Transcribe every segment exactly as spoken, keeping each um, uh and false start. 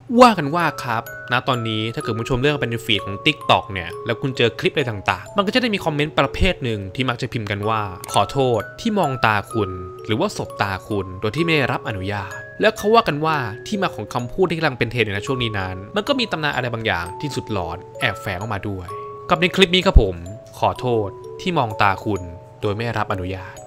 ว่ากันว่าครับณตอนนี้ถ้าเกิดผู้ชมเลือกเป็นฟีดของ ติ๊กต็อก เนี่ยแล้วคุณเจอคลิปอะไรต่างๆมันก็จะได้มีคอมเมนต์ประเภทหนึ่งที่มักจะพิมพ์กันว่าขอโทษที่มองตาคุณหรือว่าสบตาคุณโดยที่ไม่ได้รับอนุญาตแล้วเขาว่ากันว่าที่มาของคำพูดที่กำลังเป็นเทรนด์ในช่วงนี้นั้นมันก็มีตำนานอะไรบางอย่างที่สุดหลอนแอบแฝงออกมาด้วยกับในคลิปนี้ครับผมขอโทษที่มองตาคุณโดยไม่ได้รับอนุญาต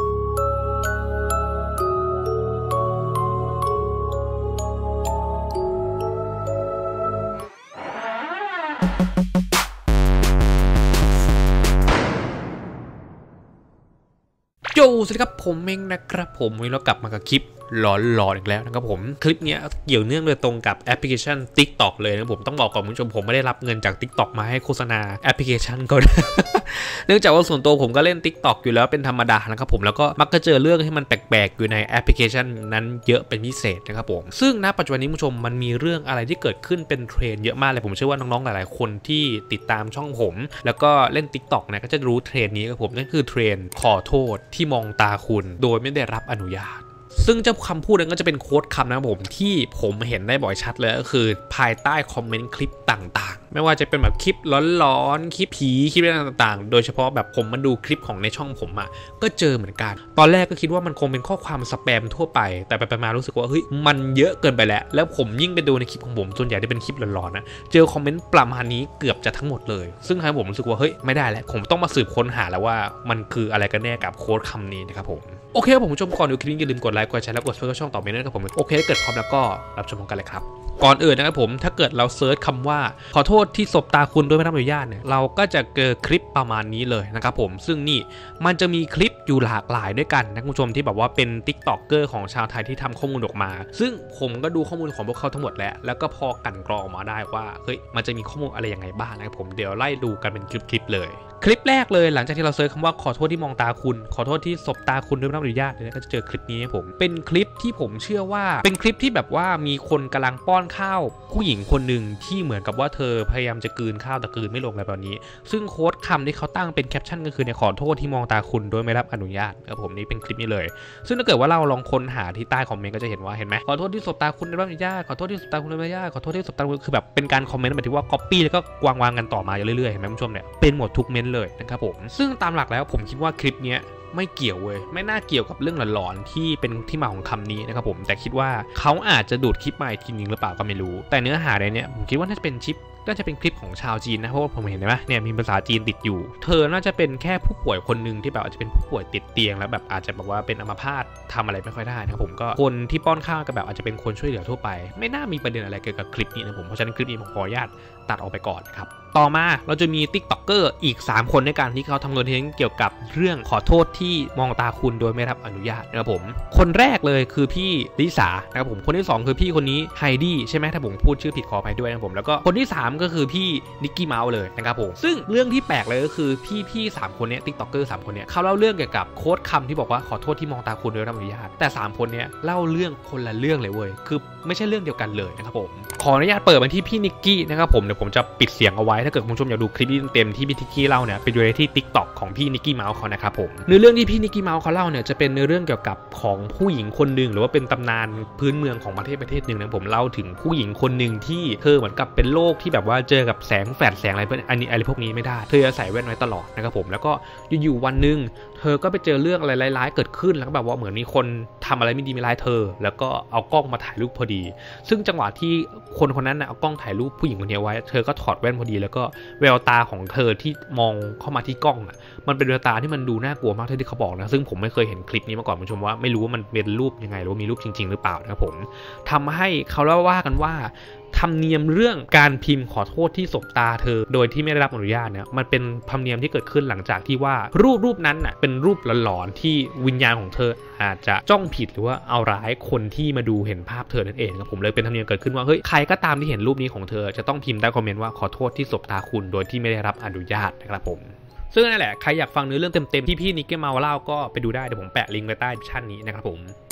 โยสวัสดีครับผมเองนะครับผมวันนี้เรากลับมากับคลิปหลอนๆอีกแล้วนะครับผมคลิปนี้เกี่ยวเนื่องโดยตรงกับแอปพลิเคชัน ติ๊กต็อก เลยนะผมต้องบอกก่อนคุณผู้ชมผมไม่ได้รับเงินจาก ติ๊กต็อก มาให้โฆษณาแอปพลิเคชันก็ เนื่องจากว่าส่วนตัวผมก็เล่น ติ๊กต็อก อยู่แล้วเป็นธรรมดานะครับผมแล้วก็มักจะเจอเรื่องที่มันแปลกๆอยู่ในแอปพลิเคชันนั้นเยอะเป็นพิเศษนะครับผมซึ่งณปัจจุบันนี้คุณผู้ชมมันมีเรื่องอะไรที่เกิดขึ้นเป็นเทรนด์เยอะมากเลยผมเชื่อว่าน้องๆหลายๆคนที่ติดตามช่องผมแล้วก็เล่น ติ๊กต็อก เนี่ยก็จะรู้เทรนด์นี้ครับผมนั่นคือเทรนด์ขอโทษที่มองตาคุณโดยไม่ได้รับอนุญาตซึ่งเจ้าคำพูดนั้นก็จะเป็นโค้ดคำนะครับผมที่ผมเห็นได้บ่อยชัดเลยก็คือภายใต้คอมเมนต์คลิปต่างๆไม่ว่าจะเป็นแบบคลิปร้อนๆคลิปผีคลิปอะไรต่างๆโดยเฉพาะแบบผมมาดูคลิปของในช่องผมอ่ะก็เจอเหมือนกันตอนแรกก็คิดว่ามันคงเป็นข้อความสแปมทั่วไปแต่ไปๆมารู้สึกว่าเฮ้ยมันเยอะเกินไปแล้วแล้วผมยิ่งไปดูในคลิปของผมส่วนใหญ่จะเป็นคลิปร้อนๆนะเจอคอมเมนต์ประมาณนี้เกือบจะทั้งหมดเลยซึ่งทำให้ผมรู้สึกว่าเฮ้ยไม่ได้แล้วผมต้องมาสืบค้นหาแล้วว่ามันคืออะไรกันแน่กับโค้ดคำนี้นะครับผมโอเคผมผู้ชมก่อนดูคลิปนี้อย่าลืมกดไลค์กดแชร์แล้วกดซับสไครบ์ช่องต่อไปด้วยนะครับผมโอเคถ้าเกิดพร้อมแล้วก็รับชมกันเลยครับก่อนอื่นนะครับผมถ้าเกิดเราเซิร์ชคำว่าขอโทษที่สบตาคุณโดยไม่รับอนุญาตเนี่ยเราก็จะเจอคลิปประมาณนี้เลยนะครับผมซึ่งนี่มันจะมีคลิปอยู่หลากหลายด้วยกันนะคุณผู้ชมที่แบบว่าเป็น ติ๊กต็อกเกอร์ ของชาวไทยที่ทำข้อมูลออกมาซึ่งผมก็ดูข้อมูลของพวกเขาทั้งหมดแล้วแล้วก็พอกันกรองออกมาได้ว่าเฮ้ยมันจะมีข้อมูลอะไรยังไงบ้างนะครับผมเดี๋ยวไล่ดูกันเป็นคลิปๆเลยคลิปแรกเลยหลังจากที่เราเซิร์ชคำว่าขอโทษที่มองตาคุณขอโทษที่สบตาคุณด้วยไม่รับอนุญาตเนี่ยก็จะเจอคลิปนี้ผมเป็นคลิปที่ผมเชื่อว่าเป็นคลิปที่แบบว่ามีคนกำลังป้อนข้าวผู้หญิงคนหนึ่งที่เหมือนกับว่าเธอพยายามจะกลืนข้าวแต่กลืนไม่ลงอะไรแบบนี้ซึ่งโค้ดคำที่เขาตั้งเป็นแคปชั่นก็คือในขอโทษที่มองตาคุณโดยไม่รับอนุญาตครับผมนี่เป็นคลิปนี้เลยซึ่งถ้าเกิดว่าเราลองค้นหาที่ใต้คอมเมนต์ก็จะเห็นว่าเห็นไหมขอโทษที่สบตาคุณโดยไม่รับอนุญาตขอโทษที่สบตาคุณโดยไม่รับอนุญาตขอโทษที่สบตาคุณคือแบบเป็นการคอมเมนต์หมายถึงว่าก๊อปปี้แล้วก็วางวางกันต่อมาเรื่อยๆเห็นไหมคุณผู้ชมเนี่ยเป็นหมดทุกเมนต์เลยนะครับผมซึ่งตามหลักแล้วผมคิดว่าคลิปนี้ไม่เกี่ยวเว้ยไม่น่าเกี่ยวกับเรื่องหลอนๆที่เป็นที่มาของคำนี้นะครับผมแต่คิดว่าเขาอาจจะดูดคลิปมาอีกทีนึงหรือเปล่าก็ไม่รู้แต่เนื้อหาในนี้ผมคิดว่าน่าจะเป็นคลิปน่าจะเป็นคลิปของชาวจีนนะเพราะว่าผมเห็นไหมเนี่ยมีภาษาจีนติดอยู่เธอน่าจะเป็นแค่ผู้ป่วยคนหนึ่งที่แบบอาจจะเป็นผู้ป่วยติดเตียงแล้วแบบอาจจะแบบว่าเป็นอัมพาตทำอะไรไม่ค่อยได้นะครับผมก็คนที่ป้อนข้าวก็แบบอาจจะเป็นคนช่วยเหลือทั่วไปไม่น่ามีประเด็นอะไรเกี่ยวกับคลิปนี้นะผมเพราะฉะนั้นคลิปนี้ผมขออนุญาตตัดออกไปก่อนครับต่อมาเราจะมี ติ๊กต็อกเกอร์ อีกสามคนในการที่เขาทำคอนเทนต์เกี่ยวกับเรื่องขอโทษที่มองตาคุณโดยไม่รับอนุญาตนะครับผมคนแรกเลยคือพี่ลิสานะครับผมคนที่สองคือพี่คนนี้ไฮดี้ใช่ไหมถ้าผมพูดชื่อผิดขออภัยด้วยนะครับผมแล้วก็คนที่สามก็คือพี่นิกกี้เมาส์เลยนะครับผมซึ่งเรื่องที่แปลกเลยก็คือพี่พี่สามคนนี้ ติ๊กต็อกเกอร์ สามคนนี้เขาเล่าเรื่องเกี่ยวกับโค้ดคำที่บอกว่าขอโทษที่มองตาคุณโดยไม่รับอนุญาตแต่สามคนนี้เล่าเรื่องคนละเรื่องเลยเว้ยคือไม่ใช่เรื่องเดียวกันเลยนะครับผมขออนุญาตเปิดมาที่พี่นิกกี้นะครับผมเดี๋ยวผมจะปิดเสียงเอาไว้ถ้าเกิดคุณผู้ชมอยากดูคลิปเต็มที่พี่นิกกี้เล่าเนี่ยไปดูได้ที่ ติ๊กต็อก ของพี่นิกกี้เมาส์เขานะครับผมเนื้อเรื่องที่พี่นิกกี้เมาส์เขาเล่าเนี่ยจะเป็นเนื้อเรื่องเกี่ยวกับของผู้หญิงคนหนึ่งหรือว่าเป็นตำนานพื้นเมืองของประเทศประเทศหนึ่งนะผมเล่าถึงผู้หญิงคนหนึ่งที่เธอเหมือนกับเป็นโรคที่แบบว่าเจอกับแสงแฟลชแสงอะไรพวกอันนี้อะไรพวกนี้ไม่ได้เธอจะใส่แว่นไว้ตลอดนะครับผมแล้วก็อยู่ๆวันนึงเธอก็ไปเจอเรื่องอะไรร้ายๆเกิดขึ้นแล้วก็แบบว่าเหมือนมีคนทำอะไรไม่ดีไม่ร้ายเธอแล้วก็เอากล้องมาถ่ายรูปพอดีซึ่งจังหวะที่คนคนนั้นนะเอากล้องถ่ายรูปผู้หญิงคนนี้ไว้เธอก็ถอดแว่นพอดีแล้วก็แววตาของเธอที่มองเข้ามาที่กล้องอ่ะมันเป็นแววตาที่มันดูน่ากลัวมากที่เขาบอกนะซึ่งผมไม่เคยเห็นคลิปนี้มาก่อนคุณผู้ชมว่าไม่รู้ว่ามันเป็นรูปยังไงหรือว่ามีรูปจริงๆหรือเปล่านะครับผมทำให้เขาเล่าว่ากันว่าธรรมเนียมเรื่องการพิมพ์ขอโทษที่สบตาเธอโดยที่ไม่ได้รับอนุญาตเนี่ยมันเป็นธรรมเนียมที่เกิดขึ้นหลังจากที่ว่ารูปรูปนั้นน่ะเป็นรูปหลอนๆที่วิญญาณของเธออาจจะจ้องผิดหรือว่าเอาร้ายคนที่มาดูเห็นภาพเธอนั่นเองครับผมเลยเป็นธรรมเนียมเกิดขึ้นว่าเฮ้ยใครก็ตามที่เห็นรูปนี้ของเธอจะต้องพิมพ์ใต้คอมเมนต์ว่าขอโทษที่สบตาคุณโดยที่ไม่ได้รับอนุญาตนะครับผมซึ่งนั่นแหละใครอยากฟังเนื้อเรื่องเต็มๆที่พี่นิกกี้เมาส์เล่าก็ไปดูได้เดี๋ยวผมแปะลิงก์ไว้ใต้ชั้นนี้นะครับผม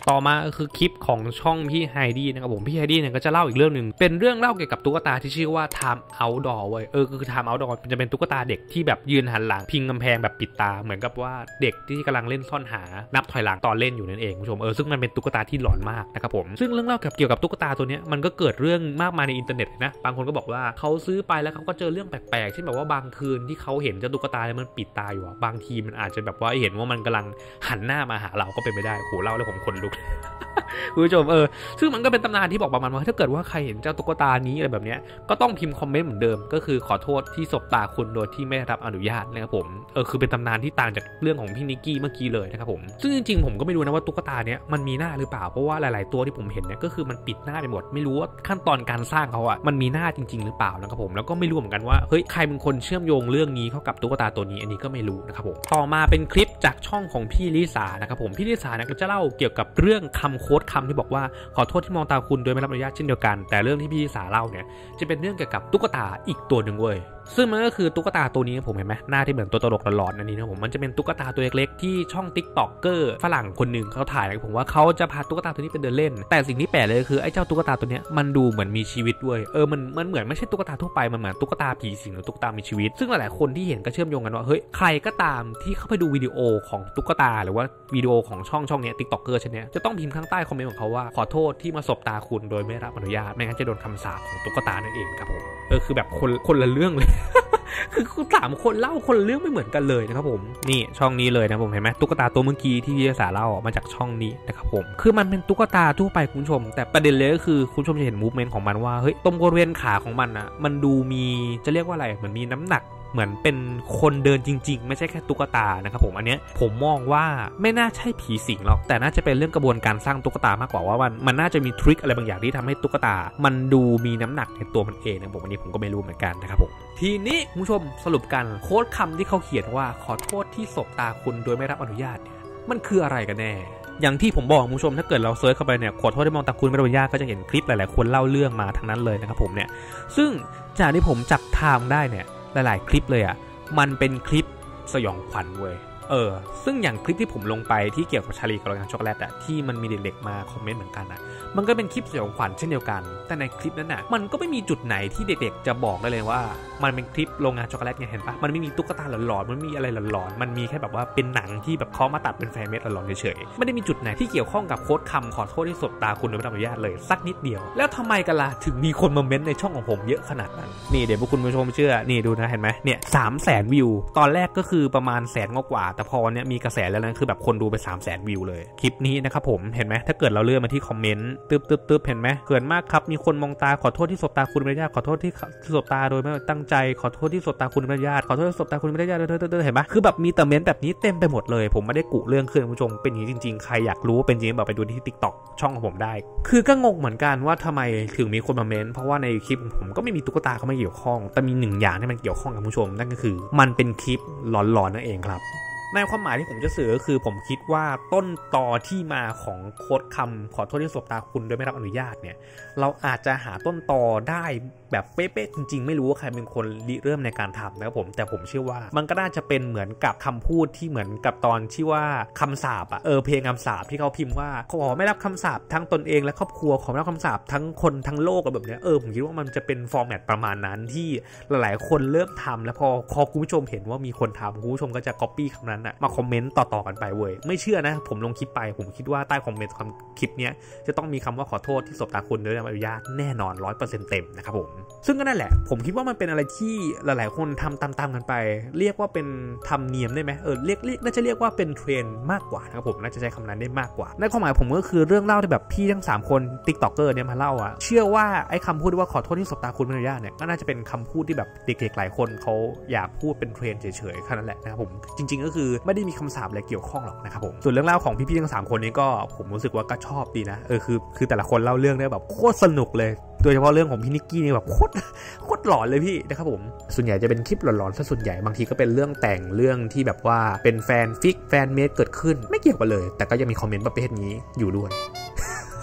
ต่อมาคือคลิปของช่องพี่ไฮดี้นะครับผมพี่ไฮดี้เนี่ยก็จะเล่าอีกเรื่องหนึ่งเป็นเรื่องเล่าเกี่ยวกับตุ๊กตาที่ชื่อว่า Time Outdoor เว้ยเออคือ Time Outdoor จะเป็นตุ๊กตาเด็กที่แบบยืนหันหลังพิงกำแพงแบบปิดตาเหมือนกับว่าเด็กที่กำลังเล่นซ่อนหานับถอยหลังตอนเล่นอยู่นั่นเองคุณผู้ชมเออซึ่งมันเป็นตุ๊กตาที่หลอนมากนะครับผมซึ่งเรื่องเล่าเกี่ยวกับตุ๊กตาตัวนี้มันก็เกิดเรื่องมากมายในอินเทอร์เน็ตนะบางคนก็บอกว่าเขาซื้อไปแล้วเขาก็เจอเรื่องแปลกๆเช่นแบบว่าบางคืนที่เขาเห็นเจ้าตุ๊กตาแล้วมันปิดตาอยู่บางทีมันอาจจะแบบว่าเห็นว่ามันกำลังหันหน้ามาหาเราก็เป็นไปได้โหเล่าแล้วผมขนลุกคุณผู้ชมเออซึ่งมันก็เป็นตำนานที่บอกประมาณว่าถ้าเกิดว่าใครเห็นเจ้าตุ๊กตานี้อะไรแบบนี้ก็ต้องพิมพ์คอมเมนต์เหมือนเดิมก็คือขอโทษที่สบตาคุณโดยที่ไม่ได้รับอนุญาตนะครับผมเออคือเป็นตำนานที่ต่างจากเรื่องของพี่นิกกี้เมื่อกี้เลยนะครับผมซึ่งจริงๆผมก็ไม่รู้นะว่าตุ๊กตาเนี้ยมันมีหน้าหรือเปล่าเพราะว่าหลายๆตัวที่ผมเห็นเนี่ยก็คือมันปิดหน้าไปหมดไม่รู้ว่าขั้นตอนการสร้างเขาอ่ะมันมีหน้าจริงๆหรือเปล่านะครับผมแล้วก็ไม่รู้เหมือนกันว่าเฮ้ยใครเป็นคนเชื่อมโยงเรื่องนี้เข้ากับตุ๊กตาตัวนี้อันนี้ก็ไม่รู้นะครับผมต่อมาเป็นคลิปจากช่องของพี่ลิสานะครับผมพี่ลิสาเนี่ยก็จะเล่าเกี่ยวกับเรื่องคำโค้ดคำที่บอกว่าขอโทษที่มองตาคุณโดยไม่รับอนุญาตเช่นเดียวกันแต่เรื่องที่พี่ลิสาเล่าเนี่ยจะเป็นเรื่องเกี่ยวกับตุ๊กตาอีกตัวหนึ่งเว้ยซึ่งมันก็คือตุ๊กตาตัวนี้ผมเห็นไหมหน้าที่เหมือนตัวตลกหลอนๆอันนี้นะผมมันจะเป็นตุ๊กตาตัวเล็กๆที่ช่อง TikToker ฝรั่งคนหนึ่งเขาถ่ายนะผมว่าเขาจะพาตุ๊กตาตัวนี้ไปเดินเล่นแต่สิ่งที่แปลกเลยคือไอ้เจ้าตุ๊กตาตัวนี้มันดูเหมือนมีชีวิตด้วยเออมันมันเหมือนไม่ใช่ตุ๊กตาทั่วไปมันเหมือนตุ๊กตาผีสิงหรือตุ๊กตามีชีวิตซึ่งหลายๆคนที่เห็นก็เชื่อมโยงกันว่าเฮ้ยใครก็ตามที่เข้าไปดูวิดีโอของตุ๊กตาหรือว่าวิดีโอของช่องช่องนี้ TikToker เช่นนี้จะต้องพิมพ์ข้างใต้คอมเมนต์ของเขาว่าขอโทษที่มาสบตาคุณโดยไม่รับอนุญาตไม่งั้นจะโดนคำสาปของตุ๊กตานั่นเองครับผมเออคือแบบคนคนละเรื่องเลย คือคือสามคนเล่าคนเรื่องไม่เหมือนกันเลยนะครับผมนี่ช่องนี้เลยนะผมเห็นไหมตุ๊กตาตัวเมื่อกี้ที่พี่ภาษาเล่ามาจากช่องนี้นะครับผมคือมันเป็นตุ๊กตาทั่วไปคุณผู้ชมแต่ประเด็นเลยก็คือคุณผู้ชมจะเห็นมูฟเมนต์ของมันว่าเฮ้ยตรงบริเวณขาของมันอ่ะมันดูมีจะเรียกว่าอะไรเหมือนมีน้ำหนักเหมือนเป็นคนเดินจริงๆไม่ใช่แค่ตุ๊กตานะครับผมอันเนี้ยผมมองว่าไม่น่าใช่ผีสิงหรอกแต่น่าจะเป็นเรื่องกระบวนการสร้างตุ๊กตามากกว่าว่ามันมันน่าจะมีทริคอะไรบางอย่างที่ทำให้ตุ๊กตามันดูมีน้ำหนักในตัวมันเองนะผมอันนี้ผมก็ไม่รู้เหมือนกันนะครับผมทีนี้คุณผู้ชมสรุปกันโค้ดคำที่เขาเขียนว่าขอโทษที่สบตาคุณโดยไม่รับอนุญาตเนี่ยมันคืออะไรกันแน่อย่างที่ผมบอกคุณผู้ชมถ้าเกิดเราเซิร์ชเข้าไปเนี่ยขอโทษที่มองตาคุณไม่รับอนุญาตก็จะเห็นคลิปหลายๆคนเล่าเรื่องมาทั้งนั้นเลยนะครับผมเนี่ยซึ่งจากที่ผมจับทางได้เนี่ยหลายๆคลิปเลยอ่ะมันเป็นคลิปสยองขวัญเว้ยเออซึ่งอย่างคลิปที่ผมลงไปที่เกี่ยวกับชาลีกับโรงงานช็อกโกแลตอะที่มันมีเด็กๆมาคอมเมนต์เหมือนกันอะมันก็เป็นคลิปสยองขวัญเช่นเดียวกันแต่ในคลิปนั้นอะมันก็ไม่มีจุดไหนที่เด็กๆจะบอกได้เลยว่ามันเป็นคลิปโรงงานช็อกโกแลตไงเห็นปะมันไม่มีตุ๊กตาหลอนๆมันมีอะไรหลอนๆมันมีแค่แบบว่าเป็นหนังที่แบบเขามาตัดเป็นแฟนเมดหลอนๆเฉยๆไม่ได้มีจุดไหนที่เกี่ยวข้องกับโค้ดคำขอโทษที่สบตาคุณโดยไม่รับอนุญาตเลยสักนิดเดียวแล้วทำไมกันล่ะถึงมีคนมาเม้นในช่องของผมเยอะขนาดนั้นนี่เดี๋ยวพวกคุณผู้ชมเชื่อนี่ดูนะเห็นไหมเนี่ยสามแสนวิวตอนแรกก็คือประมาณแสนกว่าแต่พอเนี่ยมีกระแสแล้วนะคือแบบคนดูไป สามแสน วิวเลยคลิปนี้นะครับผมเห็นไหมถ้าเกิดเราเลื่อนมาที่คอมเมนต์ตึ๊บตึ๊บตึ๊บเห็นไหมเกินมากครับมีคนมองตาขอโทษที่สบตาคุณไม่ได้ญาติขอโทษที่สบตาโดยไม่ตั้งใจขอโทษที่สบตาคุณไม่ได้ญาติขอโทษที่สบตาคุณไม่ได้ญาติเห็นไหมคือแบบมีแต่เมนต์แบบนี้เต็มไปหมดเลยผมไม่ได้กุเรื่องขึ้นคุณผู้ชมเป็นอย่างนี้จริงๆใครอยากรู้เป็นจริงแบบไปดูที่ TikTok ช่องของผมได้คือก็งงเหมือนกันว่าทำไมถึงมีคนมาเมนต์เพราะว่าในคลิปของผมก็ไม่มีตุ๊กตาเขาไม่เกี่ยวข้องแต่มีหนึ่งอย่างที่มันเกี่ยวข้องกับผู้ชมนั่นก็คือมันเป็นคลิปหลอนๆนั่นเองครับในความหมายที่ผมจะสื่อก็คือผมคิดว่าต้นตอที่มาของโค้ดคำขอโทษที่สบตาคุณโดยไม่รับอนุญาตเนี่ยเราอาจจะหาต้นตอได้แบบเป๊ะๆจริงๆไม่รู้ว่าใครเป็นคนริเริ่มในการทำนะครับผมแต่ผมเชื่อว่ามันก็น่าจะเป็นเหมือนกับคำพูดที่เหมือนกับตอนที่ว่าคำสาปอะเออเพลงคำสาปที่เขาพิมพ์ว่าขอไม่รับคำสาปทั้งตนเองและครอบครัวขอไม่รับคำสาปทั้งคนทั้งโลกแบบนี้เออผมคิดว่ามันจะเป็นฟอร์แมตประมาณนั้นที่หลายๆคนเริ่มทำแล้วพอพอคุณผู้ชมเห็นว่ามีคนทำคุณผู้ชมก็จะก๊อปปี้คำนั้นมาคอมเมนต์ต่อๆกันไปเว้ยไม่เชื่อนะผมลงคลิปไปผมคิดว่าใต้คอมเมนต์คลิปนี้จะต้องมีคำว่าขอโทษที่สบตาคุณโดยไม่รับอนุญาตแน่นอน ร้อยเปอร์เซ็นต์ เต็มนะครับผมซึ่งก็นั่นแหละผมคิดว่ามันเป็นอะไรที่หลายๆคนทำตามๆกันไปเรียกว่าเป็นธรรมเนียมได้ไหมเออเรียกเรียกน่าจะเรียกว่าเป็นเทรนด์มากกว่านะครับผมน่าจะใช้คำนั้นได้มากกว่าในความหมายผมก็คือเรื่องเล่าที่แบบพี่ทั้งสามคน TikToker เนี่ยมาเล่าอ่ะเชื่อว่าไอ้คำพูดว่าขอโทษที่สบตาคุณไม่รับอนุญาตเนี่ยก็น่าจะเป็นคำพูดที่แบบเด็กๆหลายคนเขาอยากพูดเป็นเทรนด์เฉยๆแค่นั้นแหละนะครับผมจริงๆก็คือไม่ได้มีคำสาปอะไรเกี่ยวข้องหรอกนะครับผมส่วนเรื่องเล่าของพี่ๆทั้งสามคนนี้ก็ผมรู้สึกว่าก็ชอบดีนะเออคือคือแต่ละคนเล่าเรื่องได้แบบโคตรสนุกเลยโดยเฉพาะเรื่องของพี่นิกกี้นี่แบบโคตรโคตรหลอนเลยพี่นะครับผมส่วนใหญ่จะเป็นคลิปหลอนๆซะส่วนใหญ่บางทีก็เป็นเรื่องแต่งเรื่องที่แบบว่าเป็นแฟนฟิกแฟนเมดเกิดขึ้นไม่เกี่ยวกันเลยแต่ก็ยังมีคอมเมนต์ประเภทนี้อยู่ด้วย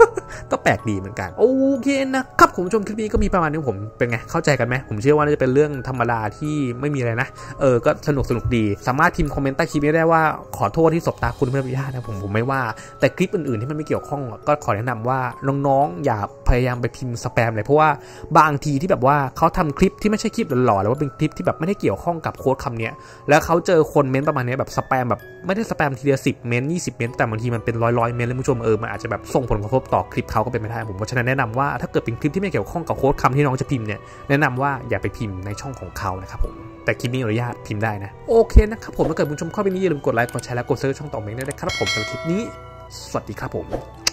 ก็แปลกดีเหมือนกันโอเคนะครับคุณผู้ชมคลิปนี้ก็มีประมาณนี้ผมเป็นไงเข้าใจกันไหมผมเชื่อว่าน่าจะเป็นเรื่องธรรมดาที่ไม่มีอะไรนะเออก็สนุกสนุกดีสามารถพิมพ์คอมเมนต์ใต้คลิปนี้ได้ว่าขอโทษที่สบตาคุณไม่อนุญาตนะผมผมไม่ว่าแต่คลิปอื่นๆที่มันไม่เกี่ยวข้องก็ขอแนะนำว่าน้องๆอย่าพยายามไปพิมพ์สแปมเลยเพราะว่าบางทีที่แบบว่าเขาทำคลิปที่ไม่ใช่คลิปหล่อๆหรือว่าเป็นคลิปที่แบบไม่ได้เกี่ยวข้องกับโค้ดคำนี้แล้วเขาเจอคนเม้นประมาณนี้แบบสแปมแบบไม่ได้สแปมทีเดียวสิบเม้นยี่สิบเม้นแต่บางทีมันเป็นร้อยๆเม้นเลยคุณผู้ชมเออมันอาจจะแบบส่งผลกระทบต่อคลิปเขาก็เป็นไม่ได้ผมเพราะฉะนั้นแนะนำว่าถ้าเกิดเป็นคลิปที่ไม่เกี่ยวข้องกับโค้ดคำที่น้องจะพิมพ์เนี่ยแนะนำว่าอย่าไปพิมพ์ในช่องของเขานะครับผมแต่คลิปนี้อนุญาตพิมพ์ได้นะโอเคนะครับผมถ้าเกิดคุณผู้ชมเข้าไปนี้อย่าลืมกดไลค์กดแชร์และกดซับสไครบ์ช่องต่อเมงด้วยนะครับผมสำหรับคลิปนี้สวัสดีครับผม